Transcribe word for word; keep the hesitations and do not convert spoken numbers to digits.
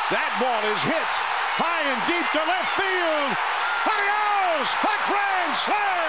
That ball is hit high and deep to left field. Adios! A grand slam!